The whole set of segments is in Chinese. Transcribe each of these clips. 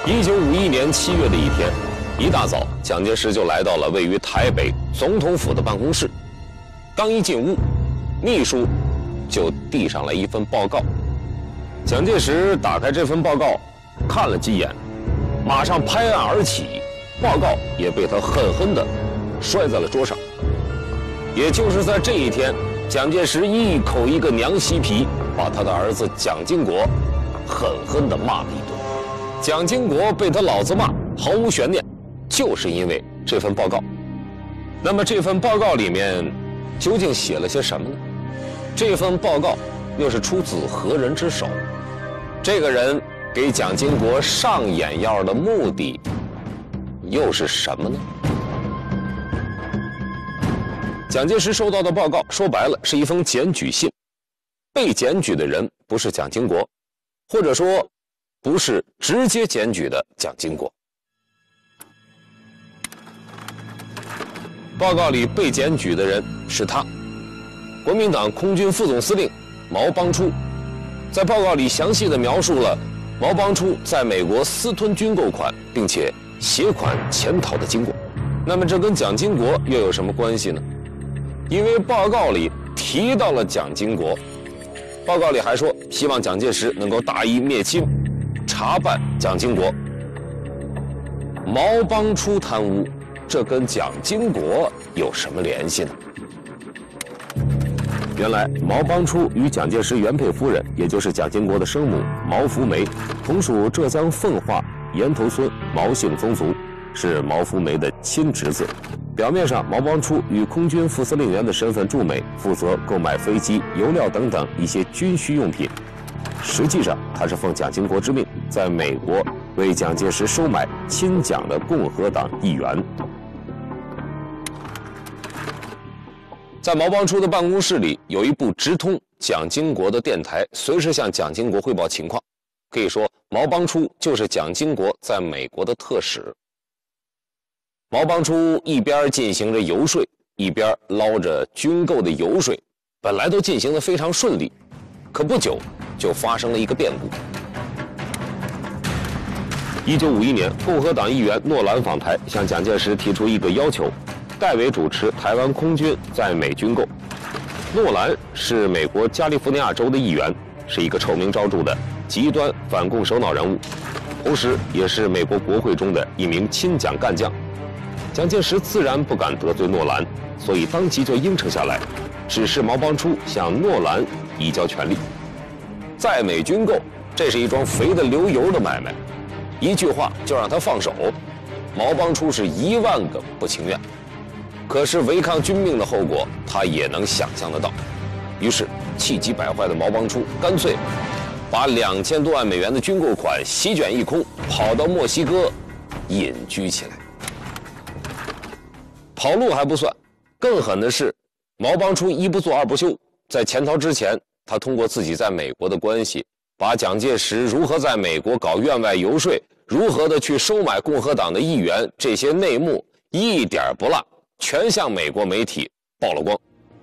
1951年7月的一天，一大早，蒋介石就来到了位于台北总统府的办公室。刚一进屋，秘书就递上来一份报告。蒋介石打开这份报告，看了几眼，马上拍案而起，报告也被他狠狠地摔在了桌上。也就是在这一天，蒋介石一口一个娘西皮，把他的儿子蒋经国狠狠地骂了一顿。蒋经国被他老子骂，毫无悬念，就是因为这份报告。那么这份报告里面究竟写了些什么呢？这份报告又是出自何人之手？这个人给蒋经国上眼药的目的又是什么呢？蒋介石收到的报告说白了是一封检举信，被检举的人不是蒋经国，或者说不是直接检举的蒋经国。报告里被检举的人是他，国民党空军副总司令毛邦初。在报告里详细地描述了毛邦初在美国私吞军购款并且携款潜逃的经过。那么这跟蒋经国又有什么关系呢？因为报告里提到了蒋经国，报告里还说希望蒋介石能够大义灭亲，查办蒋经国。毛邦初贪污，这跟蒋经国有什么联系呢？原来毛邦初与蒋介石原配夫人，也就是蒋经国的生母毛福梅，同属浙江奉化岩头村毛姓宗族，是毛福梅的亲侄子。表面上，毛邦初以空军副司令员的身份驻美，负责购买飞机、油料等等一些军需用品。实际上，他是奉蒋经国之命，在美国为蒋介石收买亲蒋的共和党议员。在毛邦初的办公室里，有一部直通蒋经国的电台，随时向蒋经国汇报情况。可以说，毛邦初就是蒋经国在美国的特使。毛邦初一边进行着游说，一边捞着军购的油水，本来都进行得非常顺利，可不久就发生了一个变故。1951年，共和党议员诺兰访台，向蒋介石提出一个要求，代为主持台湾空军在美军购。诺兰是美国加利福尼亚州的议员，是一个臭名昭著的极端反共首脑人物，同时也是美国国会中的一名亲蒋干将。蒋介石自然不敢得罪诺兰，所以当即就应承下来，指示毛邦初向诺兰移交权力。在美军购，这是一桩肥得流油的买卖，一句话就让他放手。毛邦初是10000个不情愿，可是违抗军命的后果，他也能想象得到。于是气急败坏的毛邦初干脆把2000多万美元的军购款席卷一空，跑到墨西哥隐居起来。跑路还不算，更狠的是，毛邦初一不做二不休，在潜逃之前，他通过自己在美国的关系，把蒋介石如何在美国搞院外游说，如何的去收买共和党的议员，这些内幕一点不落，全向美国媒体曝了光。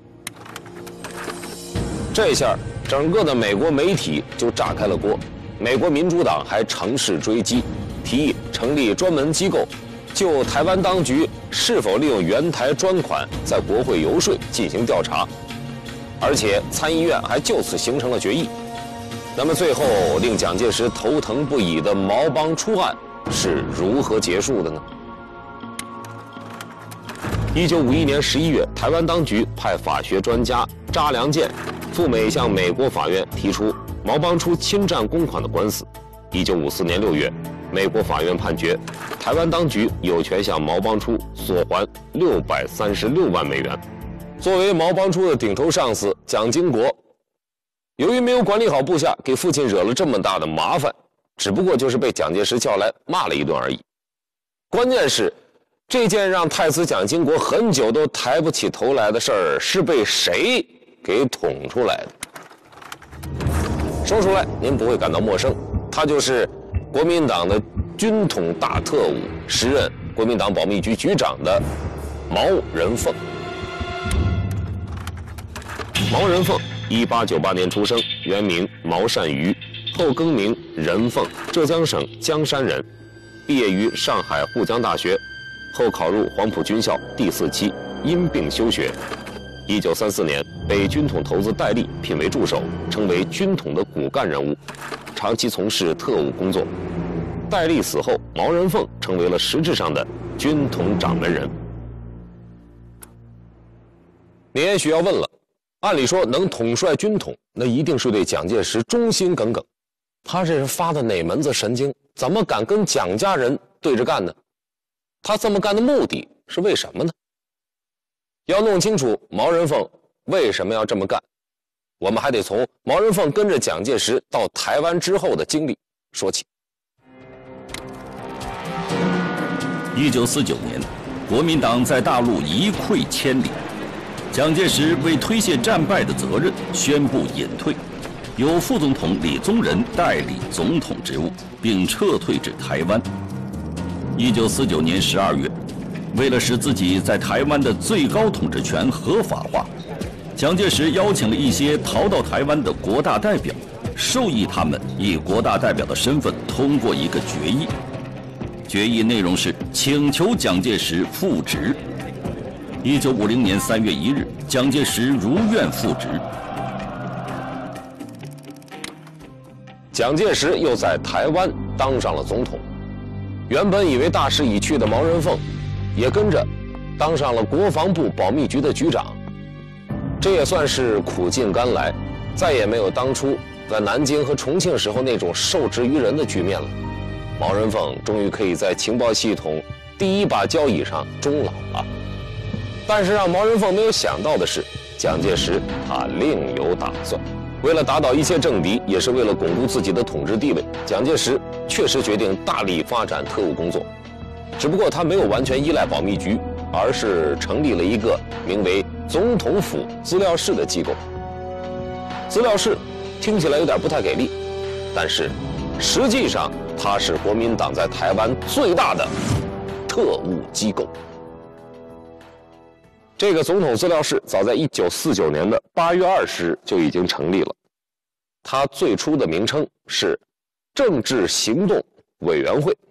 这下整个的美国媒体就炸开了锅，美国民主党还乘势追击，提议成立专门机构，就台湾当局是否利用援台专款在国会游说进行调查，而且参议院还就此形成了决议。那么最后令蒋介石头疼不已的毛邦初案是如何结束的呢？1951年11月，台湾当局派法学专家查良健赴美向美国法院提出毛邦初侵占公款的官司。1954年6月，美国法院判决，台湾当局有权向毛邦初索还636万美元。作为毛邦初的顶头上司，蒋经国由于没有管理好部下，给父亲惹了这么大的麻烦，只不过就是被蒋介石叫来骂了一顿而已。关键是，这件让太子蒋经国很久都抬不起头来的事儿，是被谁给捅出来的？说出来您不会感到陌生，他就是国民党的军统大特务，时任国民党保密局局长的毛人凤。毛人凤1898年出生，原名毛善瑜，后更名人凤，浙江省江山人， 毕业于上海沪江大学，后考入黄埔军校第4期，因病休学。1934年被军统头子戴笠聘为助手，成为军统的骨干人物，长期从事特务工作。戴笠死后，毛人凤成为了实质上的军统掌门人。你也许要问了，按理说能统帅军统，那一定是对蒋介石忠心耿耿。他这是发的哪门子神经？怎么敢跟蒋家人对着干呢？他这么干的目的是为什么呢？要弄清楚毛人凤为什么要这么干，我们还得从毛人凤跟着蒋介石到台湾之后的经历说起。 1949年，国民党在大陆一溃千里，蒋介石为推卸战败的责任，宣布隐退，由副总统李宗仁代理总统职务，并撤退至台湾。1949年12月，为了使自己在台湾的最高统治权合法化，蒋介石邀请了一些逃到台湾的国大代表，授意他们以国大代表的身份通过一个决议。决议内容是请求蒋介石复职。1950年3月1日，蒋介石如愿复职。 蒋介石又在台湾当上了总统。原本以为大势已去的毛人凤，也跟着当上了国防部保密局的局长。这也算是苦尽甘来，再也没有当初在南京和重庆时候那种受制于人的局面了。毛人凤终于可以在情报系统第一把交椅上终老了。但是让毛人凤没有想到的是，蒋介石他另有打算。为了打倒一切政敌，也是为了巩固自己的统治地位，蒋介石确实决定大力发展特务工作。只不过他没有完全依赖保密局，而是成立了一个名为总统府资料室的机构。资料室听起来有点不太给力，但是实际上它是国民党在台湾最大的特务机构。这个总统资料室早在1949年的8月20日就已经成立了，它最初的名称是政治行动委员会。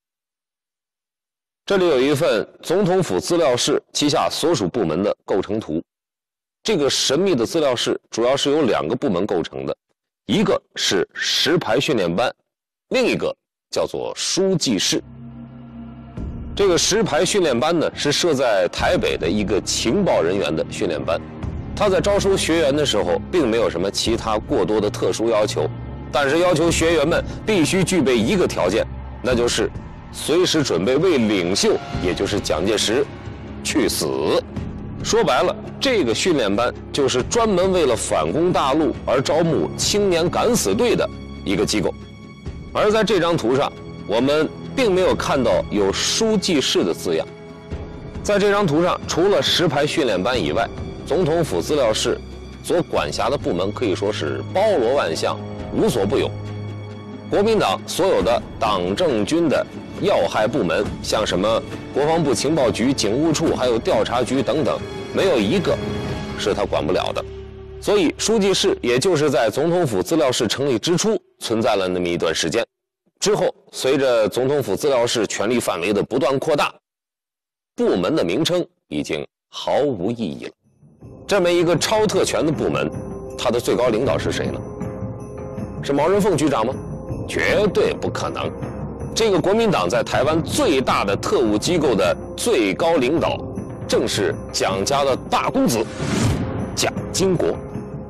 这里有一份总统府资料室旗下所属部门的构成图。这个神秘的资料室主要是由2个部门构成的，一个是石牌训练班，另一个叫做书记室。这个石牌训练班呢，是设在台北的一个情报人员的训练班。他在招收学员的时候，并没有什么其他过多的特殊要求，但是要求学员们必须具备一个条件，那就是随时准备为领袖，也就是蒋介石去死。说白了，这个训练班就是专门为了反攻大陆而招募青年敢死队的一个机构。而在这张图上，我们并没有看到有书记室的字样。在这张图上，除了石牌训练班以外，总统府资料室所管辖的部门可以说是包罗万象，无所不有。国民党所有的党政军的要害部门，像什么国防部情报局、警务处，还有调查局等等，没有一个是他管不了的。所以书记室也就是在总统府资料室成立之初存在了那么一段时间。之后，随着总统府资料室权力范围的不断扩大，部门的名称已经毫无意义了。这么一个超特权的部门，它的最高领导是谁呢？是毛人凤局长吗？绝对不可能。这个国民党在台湾最大的特务机构的最高领导，正是蒋家的大公子蒋经国。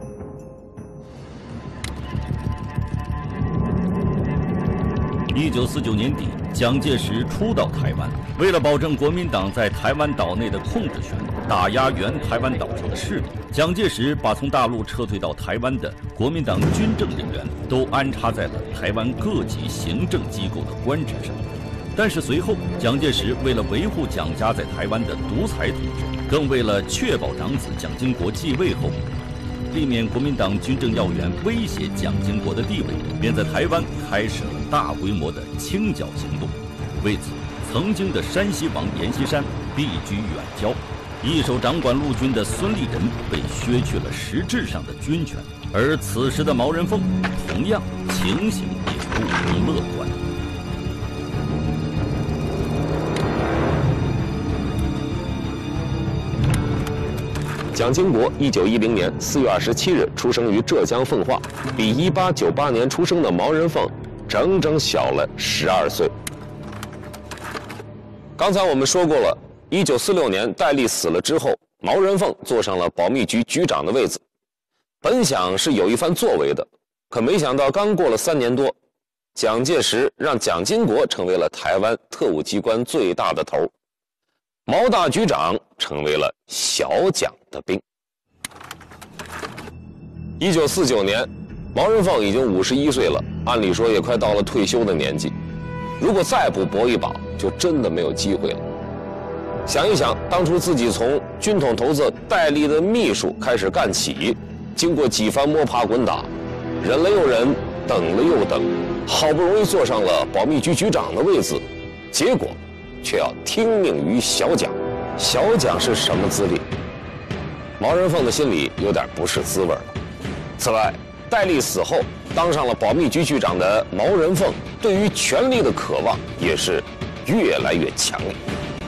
1949年底，蒋介石初到台湾，为了保证国民党在台湾岛内的控制权，打压原台湾岛上的势力，蒋介石把从大陆撤退到台湾的国民党军政人员都安插在了台湾各级行政机构的官职上。但是随后，蒋介石为了维护蒋家在台湾的独裁统治，更为了确保长子蒋经国继位后避免国民党军政要员威胁蒋经国的地位，便在台湾开始了大规模的清剿行动。为此，曾经的山西王阎锡山避居远郊，一手掌管陆军的孙立人被削去了实质上的军权。而此时的毛人凤同样情形也不容乐观。 蒋经国1910年4月27日出生于浙江奉化，比1898年出生的毛人凤整整小了12岁。刚才我们说过了，1946年戴笠死了之后，毛人凤坐上了保密局局长的位子，本想是有一番作为的，可没想到刚过了3年多，蒋介石让蒋经国成为了台湾特务机关最大的头，毛大局长成为了小蒋的兵。1949年，毛人凤已经51岁了，按理说也快到了退休的年纪，如果再不搏一把，就真的没有机会了。想一想，当初自己从军统头子戴笠的秘书开始干起，经过几番摸爬滚打，忍了又忍，等了又等，好不容易坐上了保密局局长的位子，结果却要听命于小蒋。小蒋是什么资历？毛人凤的心里有点不是滋味了。此外，戴笠死后当上了保密局局长的毛人凤，对于权力的渴望也是越来越强烈。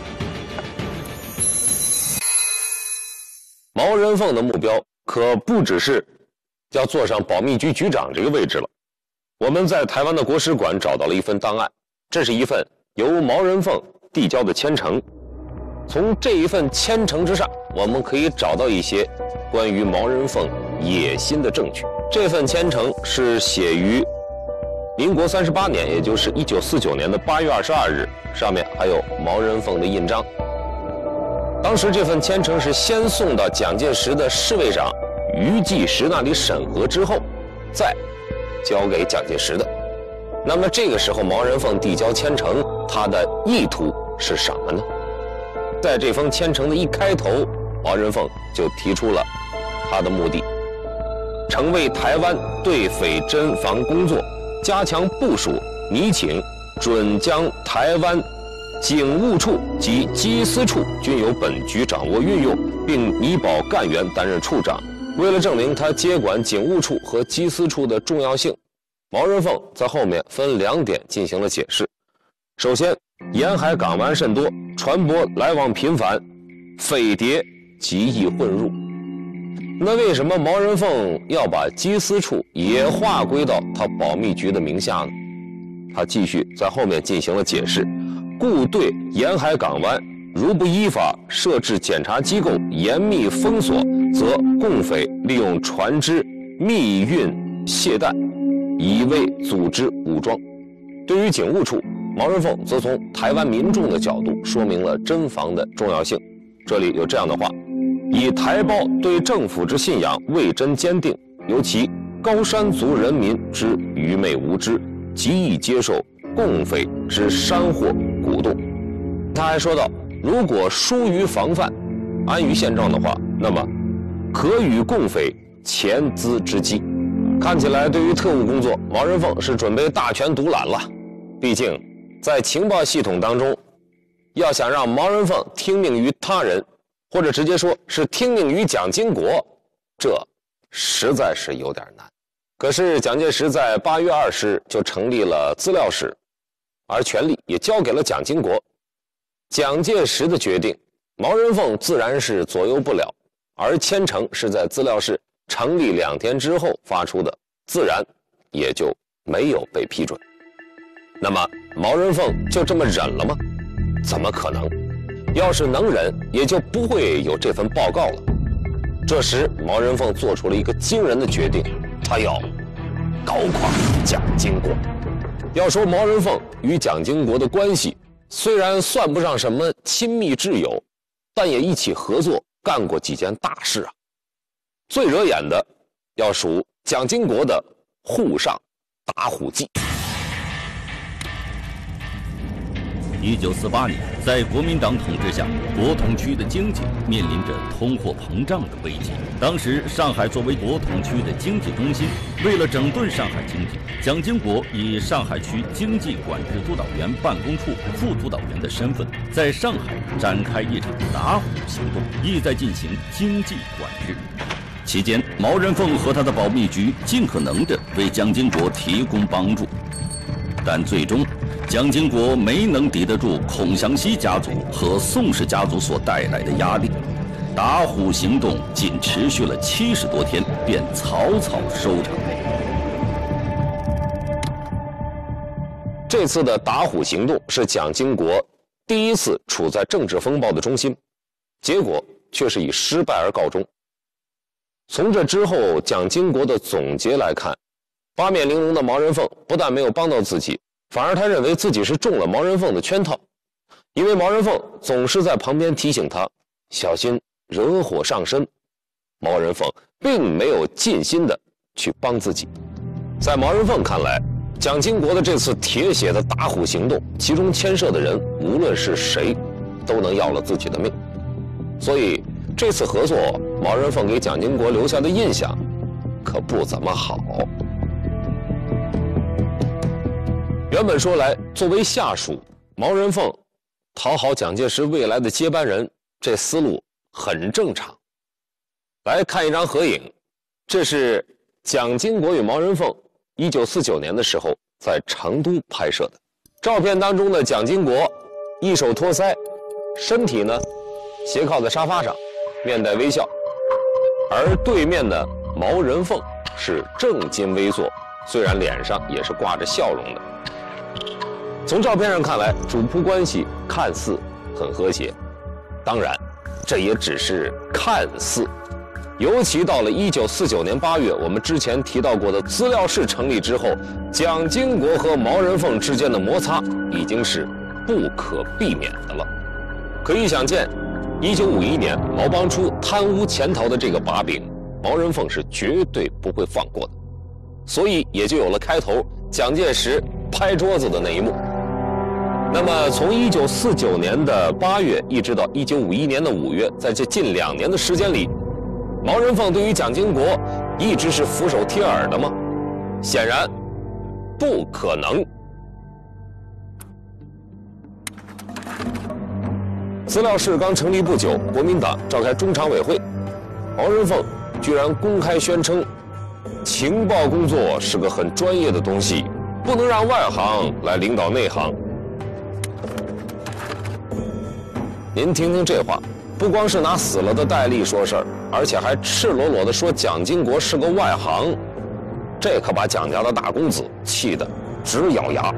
毛人凤的目标可不只是要坐上保密局局长这个位置了。我们在台湾的国史馆找到了一份档案，这是一份由毛人凤递交的签呈。从这一份签呈之上，我们可以找到一些关于毛人凤野心的证据。这份签呈是写于民国38年，也就是1949年的8月22日，上面还有毛人凤的印章。当时这份签呈是先送到蒋介石的侍卫长于济时那里审核之后，再交给蒋介石的。那么这个时候毛人凤递交签呈，他的意图是什么呢？在这封签呈的一开头，毛人凤就提出了他的目的：曾为台湾对匪侦防工作加强部署，拟请准将台湾警务处及缉私处均由本局掌握运用，并拟保干员担任处长。为了证明他接管警务处和缉私处的重要性，毛人凤在后面分2点进行了解释。首先，沿海港湾甚多，船舶来往频繁，匪谍极易混入。那为什么毛人凤要把缉私处也划归到他保密局的名下呢？他继续在后面进行了解释。故对沿海港湾如不依法设置检查机构，严密封锁，则共匪利用船只密运卸弹，以为组织武装。对于警务处，毛人凤则从台湾民众的角度说明了侦防的重要性。这里有这样的话：以台胞对政府之信仰未臻坚定，尤其高山族人民之愚昧无知，极易接受共匪之煽惑鼓动。他还说到，如果疏于防范，安于现状的话，那么可与共匪前资之机。看起来对于特务工作，毛人凤是准备大权独揽了。毕竟在情报系统当中，要想让毛人凤听命于他人，或者直接说是听命于蒋经国，这实在是有点难。可是蒋介石在8月20日就成立了资料室，而权力也交给了蒋经国。蒋介石的决定，毛人凤自然是左右不了，而签呈是在资料室成立2天之后发出的，自然也就没有被批准。那么毛人凤就这么忍了吗？怎么可能？要是能忍，也就不会有这份报告了。这时毛人凤做出了一个惊人的决定，他要搞垮蒋经国。要说毛人凤与蒋经国的关系，虽然算不上什么亲密挚友，但也一起合作干过几件大事啊。最惹眼的要数蒋经国的沪上打虎记。 1948年，在国民党统治下，国统区的经济面临着通货膨胀的危机。当时，上海作为国统区的经济中心，为了整顿上海经济，蒋经国以上海区经济管制督导员办公处副督导员的身份，在上海展开一场打虎行动，意在进行经济管制。期间，毛人凤和他的保密局尽可能地为蒋经国提供帮助，但最终蒋经国没能抵得住孔祥熙家族和宋氏家族所带来的压力， 打虎行动仅持续了70多天，便草草收场。 这次的打虎行动是蒋经国第一次处在政治风暴的中心，结果却是以失败而告终。从这之后，蒋经国的总结来看，八面玲珑的毛人凤不但没有帮到自己，反而他认为自己是中了毛人凤的圈套，因为毛人凤总是在旁边提醒他小心惹火上身。毛人凤并没有尽心的去帮自己。在毛人凤看来，蒋经国的这次铁血的打虎行动，其中牵涉的人无论是谁，都能要了自己的命。所以这次合作，毛人凤给蒋经国留下的印象可不怎么好。原本说来，作为下属，毛人凤讨好蒋介石未来的接班人，这思路很正常。来看一张合影，这是蒋经国与毛人凤1949年的时候在成都拍摄的。照片当中的蒋经国一手托腮，身体呢斜靠在沙发上，面带微笑，而对面的毛人凤是正襟危坐，虽然脸上也是挂着笑容的。从照片上看来，主仆关系看似很和谐，当然这也只是看似。尤其到了1949年8月，我们之前提到过的资料室成立之后，蒋经国和毛人凤之间的摩擦已经是不可避免的了。可以想见，1951年毛帮初贪污潜逃的这个把柄，毛人凤是绝对不会放过的，所以也就有了开头蒋介石拍桌子的那一幕。那么从1949年的8月一直到1951年的5月，在这近2年的时间里，毛人凤对于蒋经国一直是俯首帖耳的吗？显然不可能。资料室刚成立不久，国民党召开中常委会，毛人凤居然公开宣称，情报工作是个很专业的东西，不能让外行来领导内行。您听听这话，不光是拿死了的戴笠说事儿，而且还赤裸裸地说蒋经国是个外行，这可把蒋家的大公子气得直咬牙。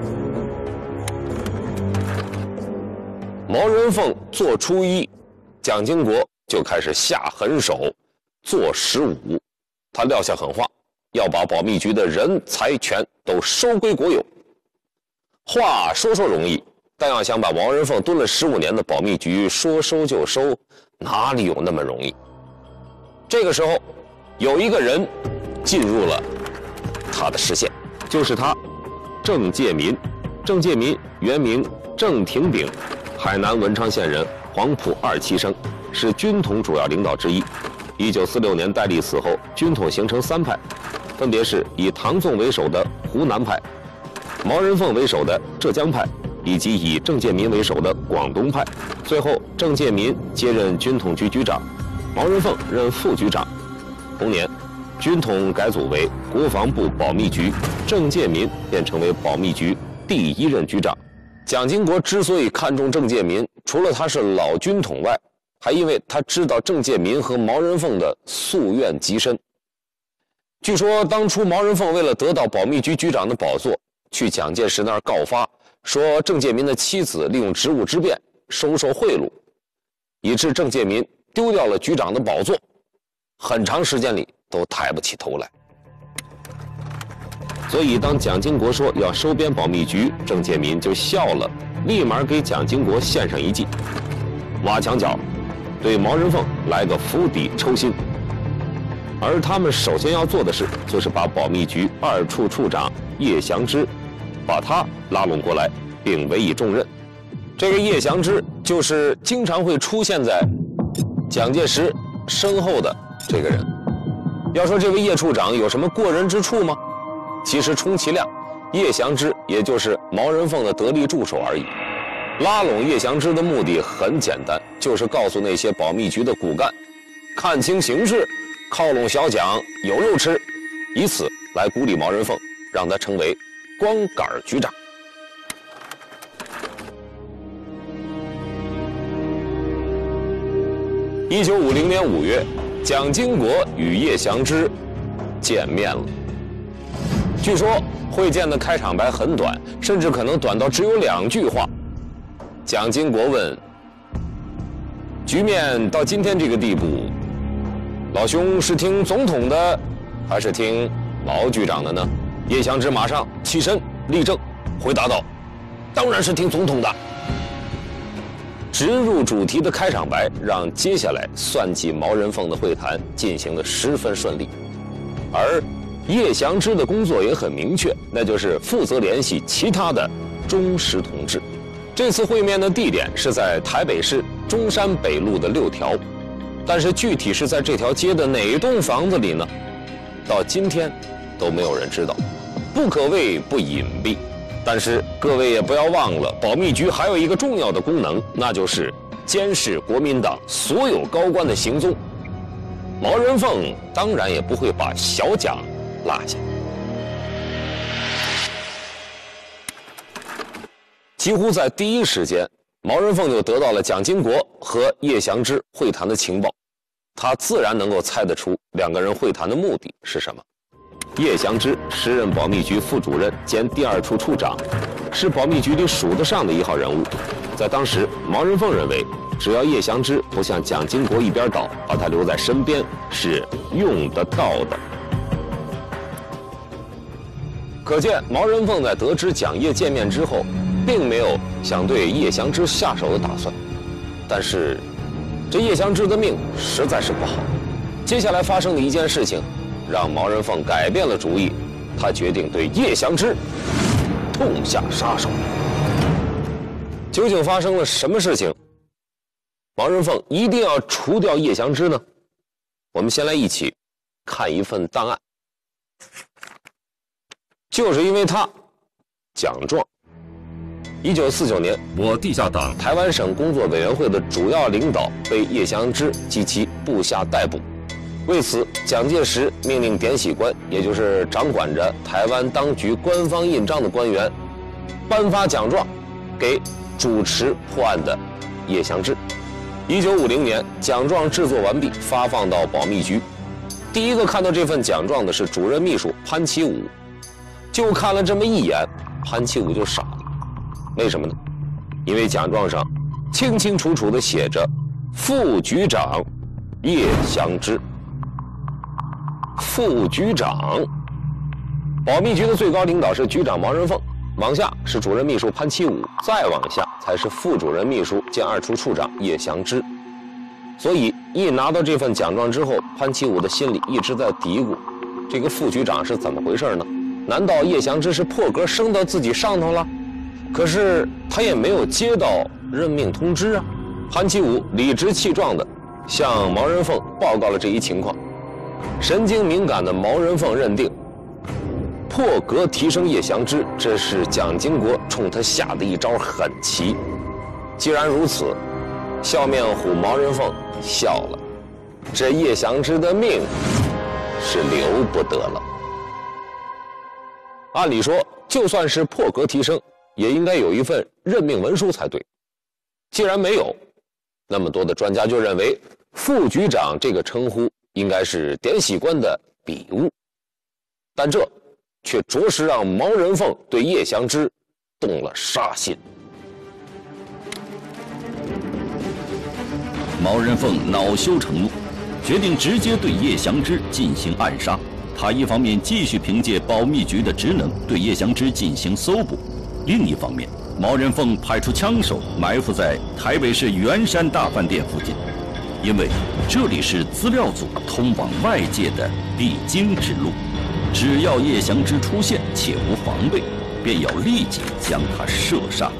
毛人凤做初一，蒋经国就开始下狠手，做15，他撂下狠话，要把保密局的人财权都收归国有。话说容易，但要想把毛人凤蹲了15年的保密局说收就收，哪里有那么容易？这个时候，有一个人进入了他的视线，就是他，郑介民。郑介民原名郑廷炳，海南文昌县人，黄埔2期生，是军统主要领导之一。1946年戴笠死后，军统形成3派，分别是以唐纵为首的湖南派，毛人凤为首的浙江派，以及以郑介民为首的广东派。最后，郑介民接任军统局局长，毛人凤任副局长。同年，军统改组为国防部保密局，郑介民便成为保密局第1任局长。蒋经国之所以看重郑介民，除了他是老军统外，还因为他知道郑介民和毛人凤的夙愿极深。据说当初毛人凤为了得到保密局局长的宝座，去蒋介石那儿告发，说郑介民的妻子利用职务之便收受贿赂，以致郑介民丢掉了局长的宝座，很长时间里都抬不起头来。所以当蒋经国说要收编保密局，郑介民就笑了，立马给蒋经国献上一计，挖墙脚，对毛人凤来个釜底抽薪。而他们首先要做的事，就是把保密局2处处长叶祥之，把他拉拢过来，并委以重任。这个叶祥之就是经常会出现在蒋介石身后的这个人。要说这位叶处长有什么过人之处吗？其实充其量，叶祥之也就是毛人凤的得力助手而已。拉拢叶祥之的目的很简单，就是告诉那些保密局的骨干，看清形势，靠拢小蒋有肉吃，以此来鼓励毛人凤，让他成为光杆局长。 1950年5月，蒋经国与叶祥之见面了。据说会见的开场白很短，甚至可能短到只有2句话。蒋经国问：“局面到今天这个地步，老兄是听总统的，还是听毛局长的呢？”叶祥之马上起身立正，回答道：“当然是听总统的。”直入主题的开场白，让接下来算计毛人凤的会谈进行得十分顺利。而叶祥之的工作也很明确，那就是负责联系其他的忠实同志。这次会面的地点是在台北市中山北路的6条，但是具体是在这条街的哪栋房子里呢？到今天都没有人知道，不可谓不隐蔽。但是各位也不要忘了，保密局还有一个重要的功能，那就是监视国民党所有高官的行踪。毛人凤当然也不会把小蒋落下。几乎在第一时间，毛人凤就得到了蒋经国和叶祥之会谈的情报，他自然能够猜得出2个人会谈的目的是什么。叶祥之时任保密局副主任兼第2处处长，是保密局里数得上的1号人物。在当时，毛人凤认为，只要叶祥之不向蒋经国一边倒，把他留在身边是用得到的。可见毛人凤在得知蒋叶见面之后，并没有想对叶祥之下手的打算。但是，这叶祥之的命实在是不好。接下来发生的一件事情，让毛人凤改变了主意，他决定对叶祥之痛下杀手。究竟发生了什么事情，毛人凤一定要除掉叶祥之呢？我们先来一起看一份档案。就是因为他，蒋壮，1949年，我地下党台湾省工作委员会的主要领导被叶祥之及其部下逮捕。为此，蒋介石命令典玺官，也就是掌管着台湾当局官方印章的官员，颁发奖状给主持破案的叶祥之。1950年，奖状制作完毕，发放到保密局。第一个看到这份奖状的是主任秘书潘其武，就看了这么一眼，潘其武就傻了。为什么呢？因为奖状上清清楚楚地写着副局长叶祥之。副局长，保密局的最高领导是局长毛人凤，往下是主任秘书潘其武，再往下才是副主任秘书兼2处处长叶祥之。所以一拿到这份奖状之后，潘其武的心里一直在嘀咕，这个副局长是怎么回事呢？难道叶祥之是破格升到自己上头了？可是他也没有接到任命通知啊。潘其武理直气壮地向毛人凤报告了这一情况。神经敏感的毛人凤认定，破格提升叶祥之，这是蒋经国冲他下的一招狠棋。既然如此，笑面虎毛人凤笑了，这叶祥之的命是留不得了。按理说，就算是破格提升，也应该有一份任命文书才对。既然没有，那么多的专家就认为副局长这个称呼应该是典玺官的笔误，但这却着实让毛人凤对叶祥之动了杀心。 毛人凤恼羞成怒，决定直接对叶祥之进行暗杀。他一方面继续凭借保密局的职能对叶祥之进行搜捕，另一方面，毛人凤派出枪手埋伏在台北市圆山大饭店附近，因为这里是资料组通往外界的必经之路，只要叶祥之出现且无防备，便要立即将他射杀。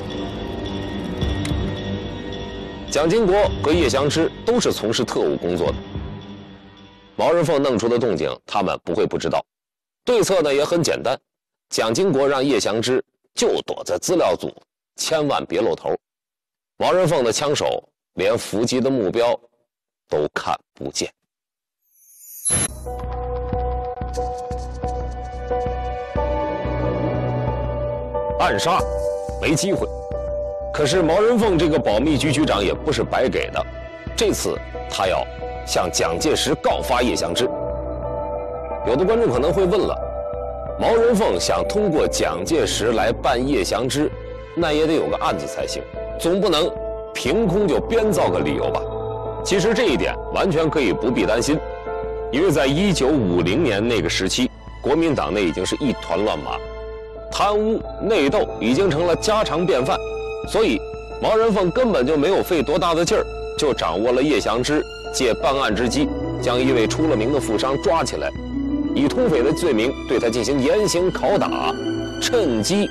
蒋经国和叶祥之都是从事特务工作的，毛人凤弄出的动静，他们不会不知道。对策呢也很简单，蒋经国让叶祥之就躲在资料组，千万别露头。毛人凤的枪手连伏击的目标都看不见。暗杀没机会，可是毛人凤这个保密局局长也不是白给的， 这次他要向蒋介石告发叶祥之。有的观众可能会问了，毛人凤想通过蒋介石来办叶祥之，那也得有个案子才行，总不能凭空就编造个理由吧？其实这一点完全可以不必担心，因为在1950年那个时期，国民党内已经是一团乱麻，贪污内斗已经成了家常便饭，所以毛人凤根本就没有费多大的劲儿，就掌握了叶祥之借办案之机，将一位出了名的富商抓起来，以通匪的罪名对他进行严刑拷打，趁机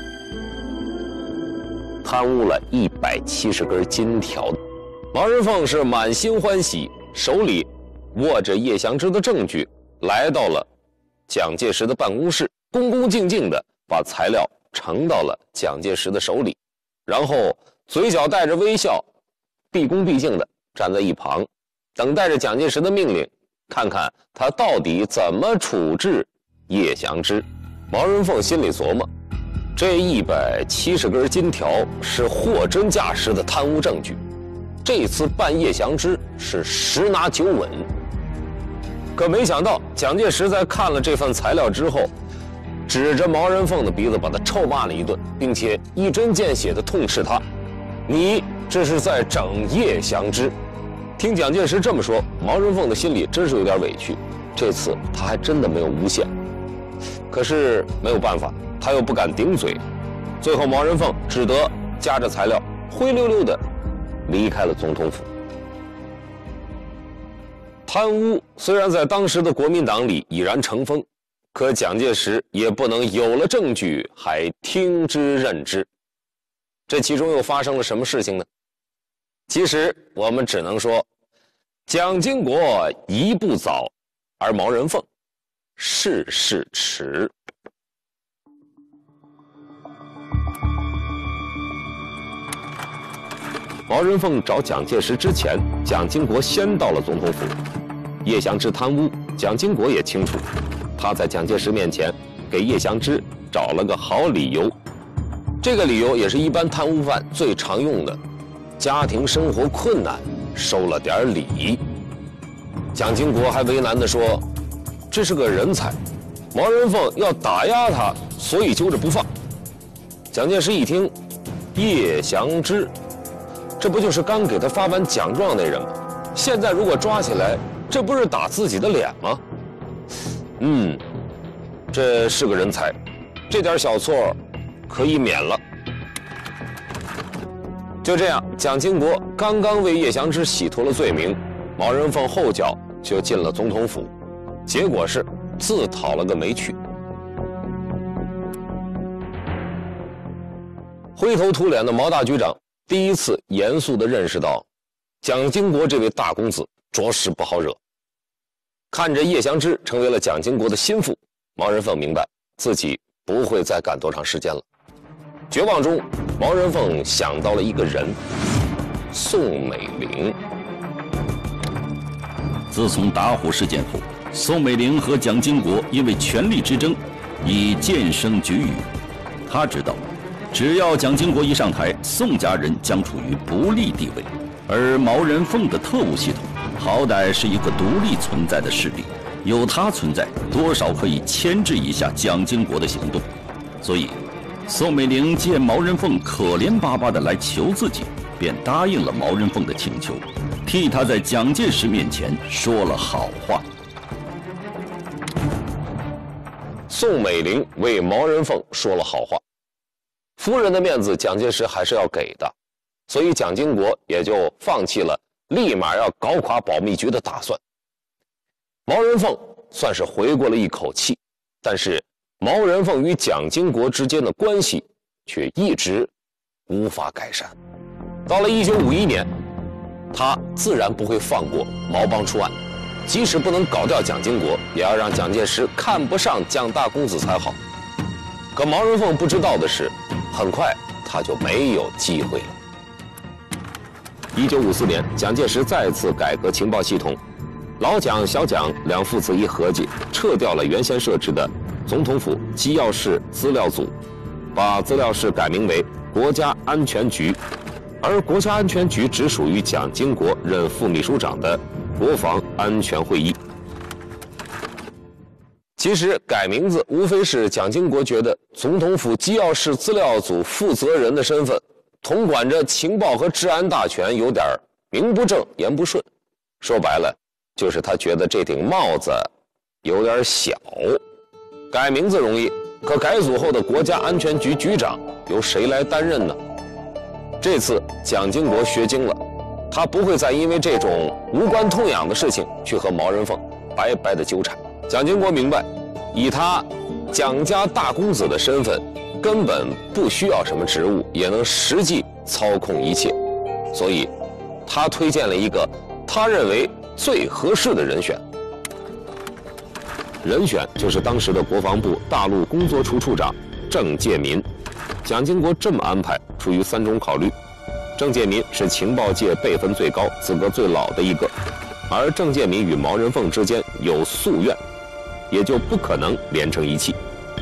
贪污了170根金条。毛人凤是满心欢喜，手里握着叶祥之的证据，来到了蒋介石的办公室，恭恭敬敬地把材料呈到了蒋介石的手里，然后嘴角带着微笑，毕恭毕敬地站在一旁，等待着蒋介石的命令，看看他到底怎么处置叶祥之。毛人凤心里琢磨，这170根金条是货真价实的贪污证据，这次办叶祥之是十拿九稳。可没想到蒋介石在看了这份材料之后，指着毛人凤的鼻子把他臭骂了一顿，并且一针见血地痛斥他：你这是在整叶祥之。听蒋介石这么说，毛人凤的心里真是有点委屈，这次他还真的没有诬陷，可是没有办法，他又不敢顶嘴，最后毛人凤只得夹着材料灰溜溜地离开了总统府。贪污虽然在当时的国民党里已然成风，可蒋介石也不能有了证据还听之任之。这其中又发生了什么事情呢？其实我们只能说，蒋经国一步早，而毛人凤事事迟。毛人凤找蒋介石之前，蒋经国先到了总统府。叶祥之贪污，蒋经国也清楚，他在蒋介石面前给叶祥之找了个好理由。这个理由也是一般贪污犯最常用的，家庭生活困难，收了点礼。蒋经国还为难地说，这是个人才，毛人凤要打压他，所以揪着不放。蒋介石一听，叶祥之，这不就是刚给他发完奖状那人吗？现在如果抓起来，这不是打自己的脸吗？这是个人才，这点小错可以免了。就这样，蒋经国刚刚为叶祥之洗脱了罪名，毛人凤后脚就进了总统府，结果是自讨了个没趣。灰头土脸的毛大局长第一次严肃地认识到，蒋经国这位大公子着实不好惹。看着叶祥之成为了蒋经国的心腹，毛人凤明白自己不会再干多长时间了。绝望中，毛人凤想到了一个人——宋美龄。 自从打虎事件后，宋美龄和蒋经国因为权力之争已渐生龃龉。他知道，只要蒋经国一上台，宋家人将处于不利地位，而毛人凤的特务系统好歹是一个独立存在的势力，有他存在，多少可以牵制一下蒋经国的行动。所以宋美龄见毛人凤可怜巴巴地来求自己，便答应了毛人凤的请求，替他在蒋介石面前说了好话。 宋美龄为毛人凤说了好话，夫人的面子蒋介石还是要给的，所以蒋经国也就放弃了立马要搞垮保密局的打算。毛人凤算是回过了一口气，但是毛人凤与蒋经国之间的关系却一直无法改善。到了1951年，他自然不会放过毛帮出案，即使不能搞掉蒋经国，也要让蒋介石看不上蒋大公子才好。可毛人凤不知道的是，很快他就没有机会了。1954年，蒋介石再次改革情报系统，老蒋、小蒋两父子一合计，撤掉了原先设置的总统府机要室资料组，把资料室改名为国家安全局， 而国家安全局只属于蒋经国任副秘书长的国防安全会议。其实改名字无非是蒋经国觉得总统府机要室资料组负责人的身份，统管着情报和治安大权，有点名不正言不顺。说白了，就是他觉得这顶帽子有点小。改名字容易，可改组后的国家安全局局长由谁来担任呢？这次蒋经国学精了，他不会再因为这种无关痛痒的事情去和毛人凤白白的纠缠。蒋经国明白，以他蒋家大公子的身份，根本不需要什么职务，也能实际操控一切，所以他推荐了一个他认为最合适的人选。人选就是当时的国防部大陆工作处处长郑介民。蒋经国这么安排，出于3种考虑：郑介民是情报界辈分最高、资格最老的一个，而郑介民与毛人凤之间有夙愿，也就不可能连成一气。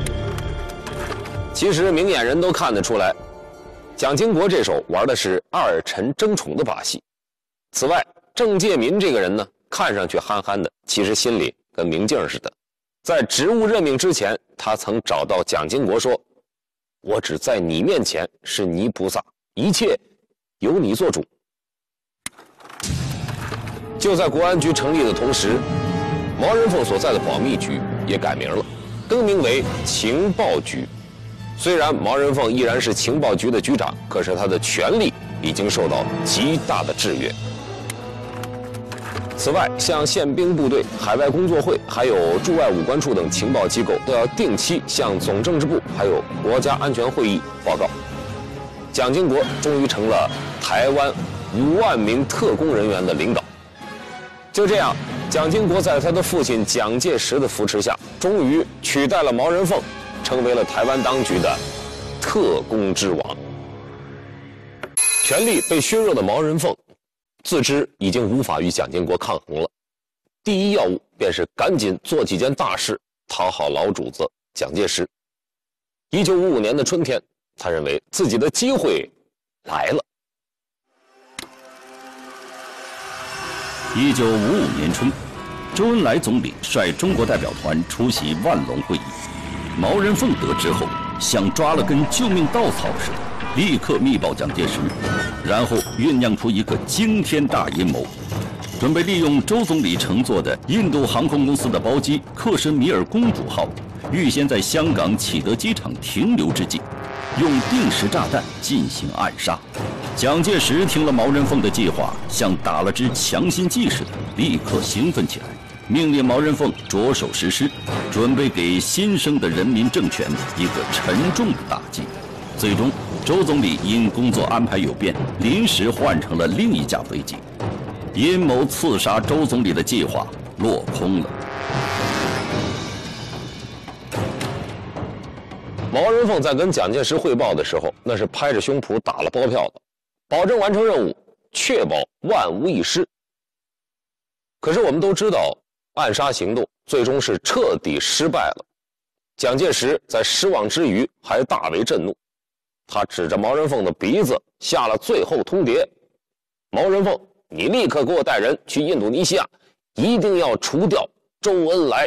其实明眼人都看得出来，蒋经国这手玩的是2臣争宠的把戏。此外，郑介民这个人呢，看上去憨憨的，其实心里跟明镜似的。在职务任命之前，他曾找到蒋经国说：“我只在你面前是泥菩萨，一切由你做主。”就在国安局成立的同时，毛人凤所在的保密局也改名了，更名为情报局。虽然毛人凤依然是情报局的局长，可是他的权力已经受到极大的制约。此外，像宪兵部队、海外工作会，还有驻外武官处等情报机构，都要定期向总政治部还有国家安全会议报告。蒋经国终于成了台湾5万名特工人员的领导。就这样，蒋经国在他的父亲蒋介石的扶持下，终于取代了毛人凤，成为了台湾当局的特工之王。权力被削弱的毛人凤自知已经无法与蒋经国抗衡了，第一要务便是赶紧做几件大事，讨好老主子蒋介石。1955年的春天，他认为自己的机会来了。 1955年春，周恩来总理率中国代表团出席万隆会议。毛人凤得知后，像抓了根救命稻草似的，立刻密报蒋介石，然后酝酿出一个惊天大阴谋，准备利用周总理乘坐的印度航空公司的包机克什米尔公主号，预先在香港启德机场停留之际，用定时炸弹进行暗杀。蒋介石听了毛人凤的计划，像打了支强心剂似的，立刻兴奋起来，命令毛人凤着手实施，准备给新生的人民政权一个沉重的打击。最终，周总理因工作安排有变，临时换成了另一架飞机，阴谋刺杀周总理的计划落空了。 毛人凤在跟蒋介石汇报的时候，那是拍着胸脯打了包票的，保证完成任务，确保万无一失。可是我们都知道，暗杀行动最终是彻底失败了。蒋介石在失望之余还大为震怒，他指着毛人凤的鼻子下了最后通牒：毛人凤，你立刻给我带人去印度尼西亚，一定要除掉周恩来。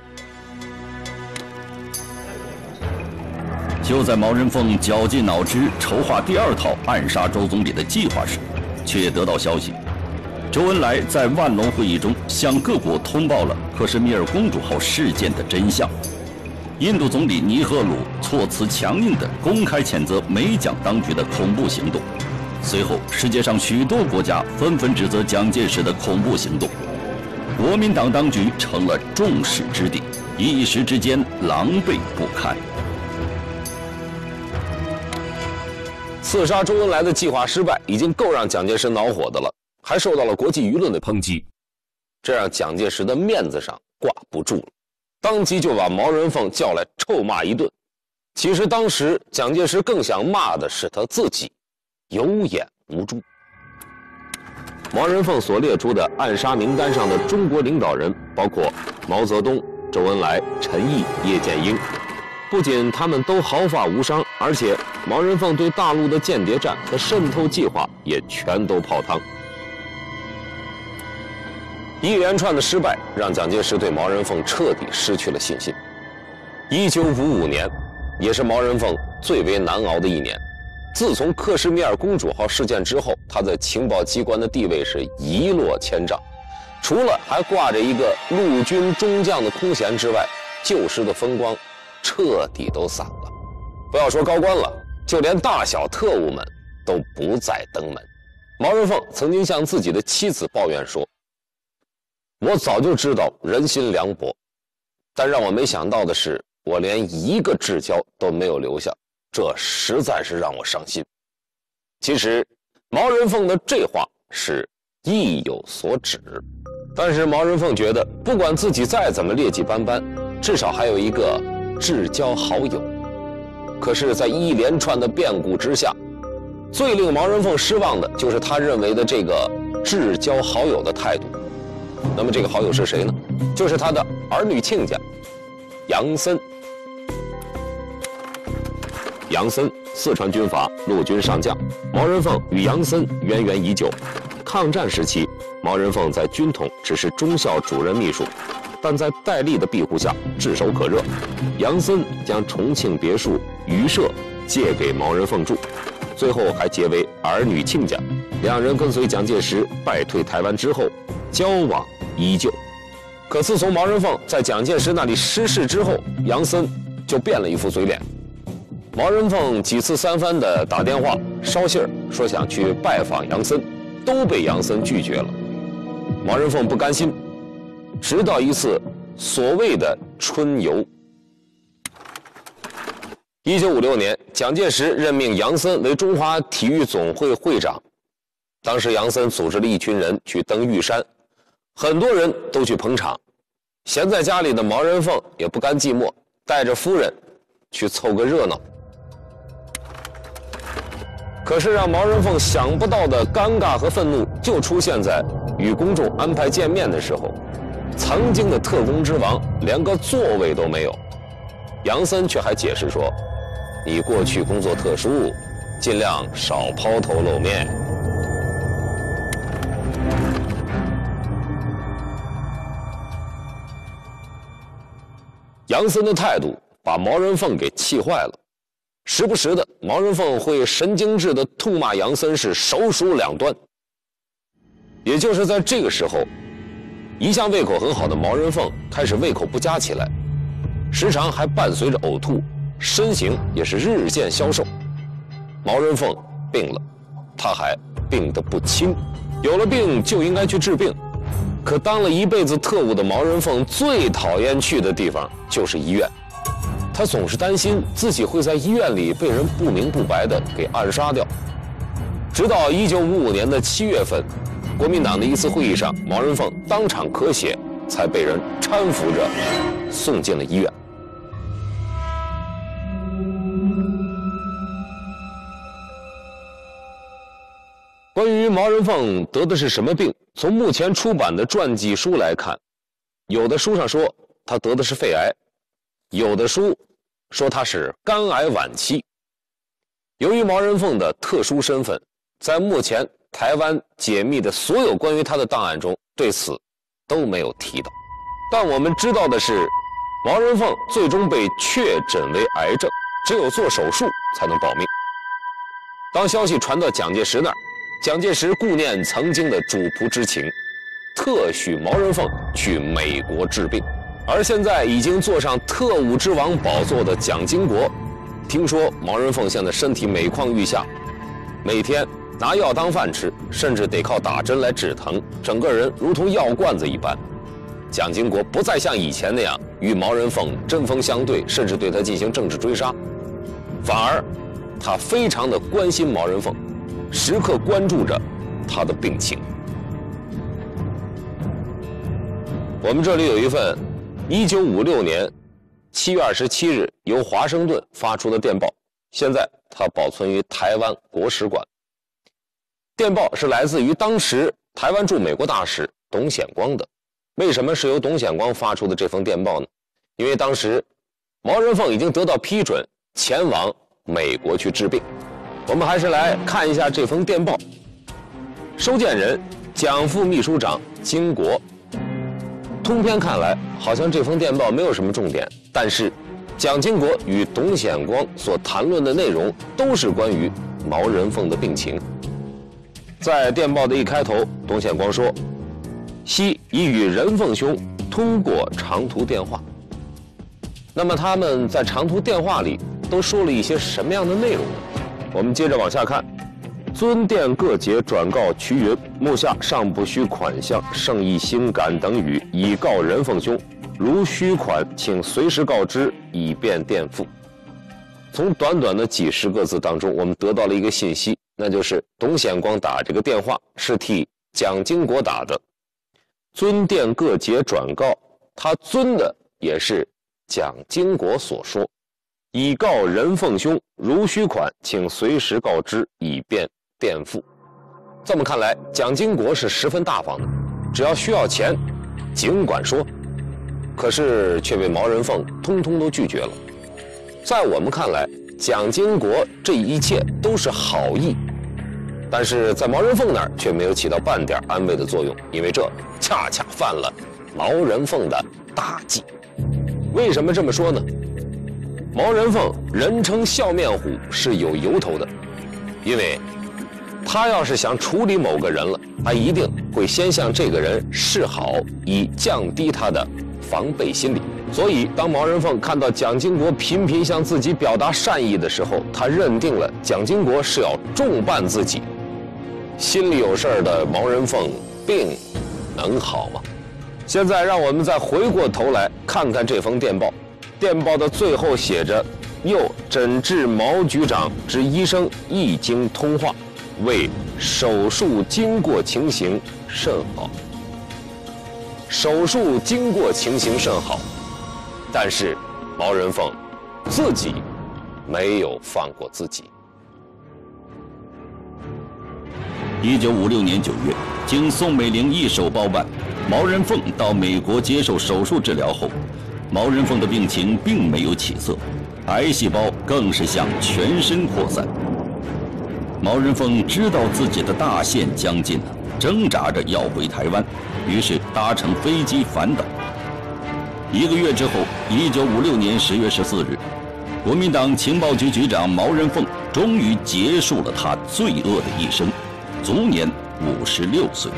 就在毛人凤绞尽脑汁筹划第2套暗杀周总理的计划时，却得到消息，周恩来在万隆会议中向各国通报了克什米尔公主号事件的真相。印度总理尼赫鲁措辞强硬地公开谴责美蒋当局的恐怖行动。随后，世界上许多国家纷纷指责蒋介石的恐怖行动，国民党当局成了众矢之的，一时之间狼狈不堪。 刺杀周恩来的计划失败，已经够让蒋介石恼火的了，还受到了国际舆论的抨击，这让蒋介石的面子上挂不住了，当即就把毛人凤叫来臭骂一顿。其实当时蒋介石更想骂的是他自己有眼无珠。毛人凤所列出的暗杀名单上的中国领导人包括毛泽东、周恩来、陈毅、叶剑英。 不仅他们都毫发无伤，而且毛人凤对大陆的间谍战和渗透计划也全都泡汤。一连串的失败让蒋介石对毛人凤彻底失去了信心。1955年，也是毛人凤最为难熬的一年。自从克什米尔公主号事件之后，他在情报机关的地位是一落千丈，除了还挂着一个陆军中将的空衔之外，旧时的风光彻底都散了。不要说高官了，就连大小特务们都不再登门。毛人凤曾经向自己的妻子抱怨说：“我早就知道人心凉薄，但让我没想到的是，我连一个至交都没有留下，这实在是让我伤心。”其实毛人凤的这话是意有所指，但是毛人凤觉得不管自己再怎么劣迹斑斑，至少还有一个至交好友。可是在一连串的变故之下，最令毛人凤失望的就是他认为的这个至交好友的态度。那么这个好友是谁呢？就是他的儿女亲家杨森。杨森，四川军阀陆军上将。毛人凤与杨森渊源已久。抗战时期，毛人凤在军统只是中校主任秘书，但在戴笠的庇护下炙手可热。杨森将重庆别墅余舍借给毛人凤住，最后还结为儿女亲家。两人跟随蒋介石败退台湾之后，交往依旧。可自从毛人凤在蒋介石那里失势之后，杨森就变了一副嘴脸。毛人凤几次三番的打电话捎信儿说想去拜访杨森，都被杨森拒绝了。毛人凤不甘心，直到一次所谓的春游。1956年，蒋介石任命杨森为中华体育总会会长。当时杨森组织了一群人去登玉山，很多人都去捧场。闲在家里的毛人凤也不甘寂寞，带着夫人去凑个热闹。可是让毛人凤想不到的尴尬和愤怒就出现在与公众安排见面的时候。曾经的特工之王连个座位都没有，杨森却还解释说：“你过去工作特殊，尽量少抛头露面。”杨森的态度把毛人凤给气坏了，时不时的毛人凤会神经质的痛骂杨森是手鼠两端。也就是在这个时候，一向胃口很好的毛人凤开始胃口不佳起来，时常还伴随着呕吐，身形也是日渐消瘦。毛人凤病了，他还病得不轻，有了病就应该去治病。可当了一辈子特务的毛人凤最讨厌去的地方就是医院，他总是担心自己会在医院里被人不明不白的给暗杀掉。直到1955年的7月份，国民党的一次会议上，毛人凤当场咳血，才被人搀扶着送进了医院。关于毛人凤得的是什么病，从目前出版的传记书来看，有的书上说他得的是肺癌，有的书说他是肝癌晚期。由于毛人凤的特殊身份，在目前台湾解密的所有关于他的档案中，对此都没有提到。但我们知道的是，毛人凤最终被确诊为癌症，只有做手术才能保命。当消息传到蒋介石那儿，蒋介石顾念曾经的主仆之情，特许毛人凤去美国治病。而现在已经坐上特务之王宝座的蒋经国，听说毛人凤现在身体每况愈下，每天拿药当饭吃，甚至得靠打针来止疼，整个人如同药罐子一般。蒋经国不再像以前那样与毛人凤针锋相对，甚至对他进行政治追杀，反而他非常的关心毛人凤，时刻关注着他的病情。我们这里有一份1956年7月27日由华盛顿发出的电报，现在它保存于台湾国史馆。电报是来自于当时台湾驻美国大使董显光的。为什么是由董显光发出的这封电报呢？因为当时毛人凤已经得到批准前往美国去治病。我们还是来看一下这封电报。收件人蒋副秘书长经国。通篇看来，好像这封电报没有什么重点，但是蒋经国与董显光所谈论的内容都是关于毛人凤的病情。在电报的一开头，董显光说：“昔已与人凤兄通过长途电话。”那么他们在长途电话里都说了一些什么样的内容呢？我们接着往下看。尊电各节转告瞿云，目下尚不需款项，圣意心感等语，已告人凤兄，如需款，请随时告知，以便垫付。从短短的几十个字当中，我们得到了一个信息，那就是董显光打这个电话是替蒋经国打的。尊电各节转告，他尊的也是蒋经国所说，已告人凤兄，如需款，请随时告知，以便垫付。这么看来，蒋经国是十分大方的，只要需要钱，尽管说。可是却被毛人凤通通都拒绝了。在我们看来，蒋经国这一切都是好意，但是在毛人凤那儿却没有起到半点安慰的作用，因为这恰恰犯了毛人凤的大忌。为什么这么说呢？毛人凤人称笑面虎是有由头的，因为他要是想处理某个人了，他一定会先向这个人示好，以降低他的防备心理。所以当毛人凤看到蒋经国频频向自己表达善意的时候，他认定了蒋经国是要重办自己。心里有事儿的毛人凤病能好吗？现在让我们再回过头来看看这封电报。电报的最后写着：又诊治毛局长之医生一经通话，为手术经过情形甚好。手术经过情形甚好，但是毛人凤自己没有放过自己。 1956年9月，经宋美龄一手包办，毛人凤到美国接受手术治疗后，毛人凤的病情并没有起色，癌细胞更是向全身扩散。毛人凤知道自己的大限将近了，挣扎着要回台湾，于是搭乘飞机返岛。1个月之后，1956年10月14日，国民党情报局局长毛人凤终于结束了他罪恶的一生，卒年56岁。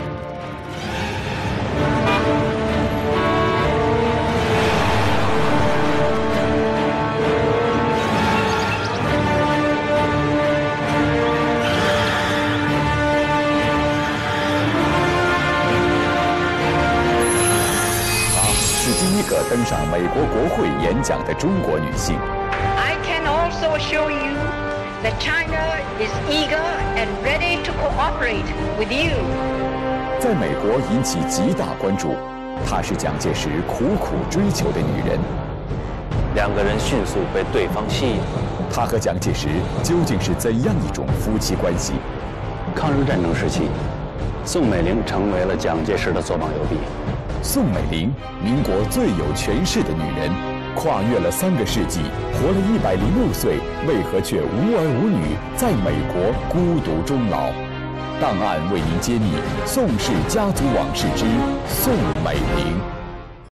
登上美国国会演讲的中国女性。 I can also assure you that China is eager and ready to cooperate with you. 在美国引起极大关注，她是蒋介石苦苦追求的女人。 两个人迅速被对方吸引。 她和蒋介石究竟是怎样一种夫妻关系？ 抗日战争时期，宋美龄成为了蒋介石的左膀右臂。 宋美龄，民国最有权势的女人，跨越了3个世纪，活了106岁，为何却无儿无女，在美国孤独终老？档案为您揭秘宋氏家族往事之宋美龄。